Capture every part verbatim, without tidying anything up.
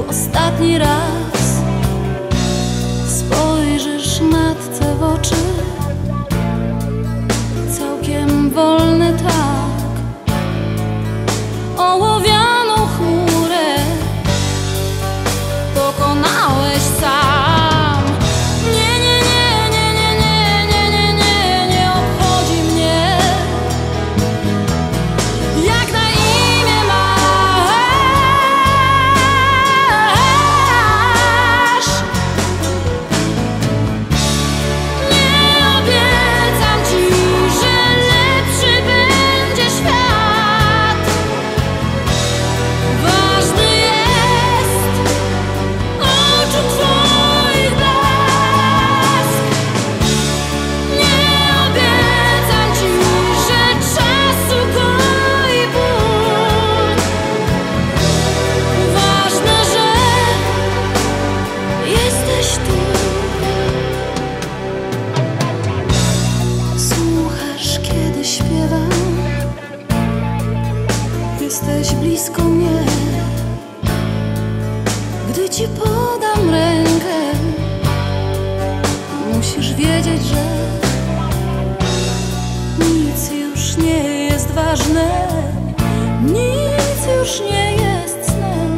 ostatni raz spojrzysz matce w oczy, całkiem wolny tak, ołowianą chmurę pokonałeś sam. Nie, nie, nie, nie, nie, nie, nie, nie, nie, nie obchodzi mnie, jak na imię masz. Nie obiecam ci, że lepszy będzie świat. Ważny jest oczu twoich blask. Nie obiecam ci, że czas ukoi ból. Ważne, że jesteś tu. Słuchasz, kiedy śpiewam, jesteś blisko mnie. Gdy ci podam rękę, musisz wiedzieć, że nic już nie jest ważne, nic już nie jest snem.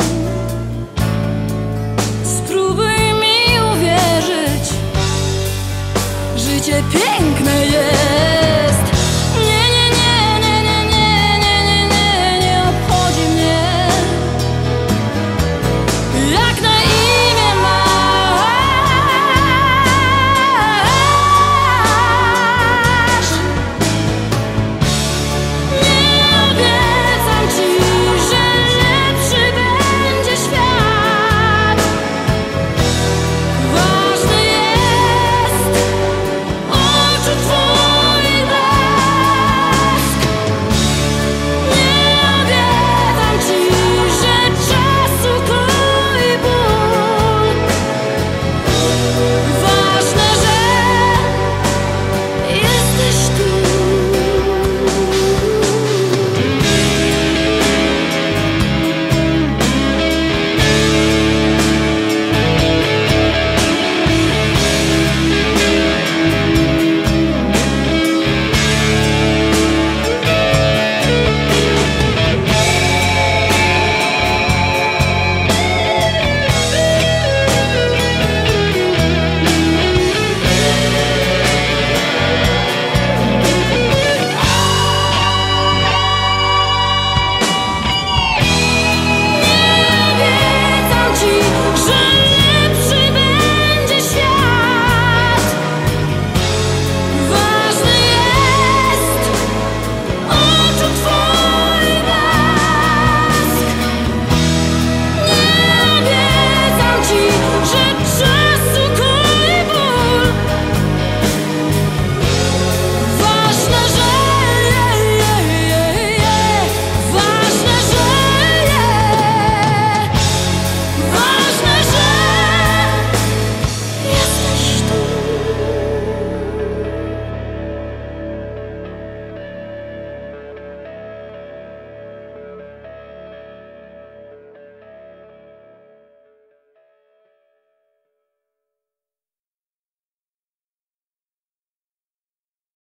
Spróbuj mi uwierzyć, życie piękne jest.